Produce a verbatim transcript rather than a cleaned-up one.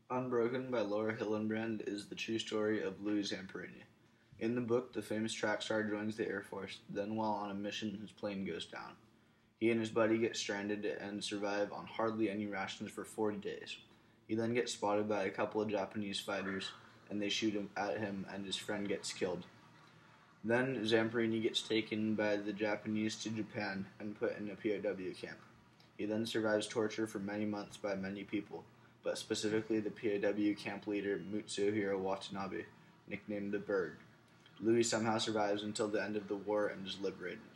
Unbroken by Laura Hillenbrand is the true story of Louis Zamperini. In the book, the famous track star joins the Air Force, then while on a mission his plane goes down. He and his buddy get stranded and survive on hardly any rations for forty days. He then gets spotted by a couple of Japanese fighters, and they shoot him at him and his friend gets killed. Then Zamperini gets taken by the Japanese to Japan and put in a P O W camp. He then survives torture for many months by many people, but specifically the P O W camp leader Mutsuhiro Watanabe, nicknamed the Bird. Louis somehow survives until the end of the war and is liberated.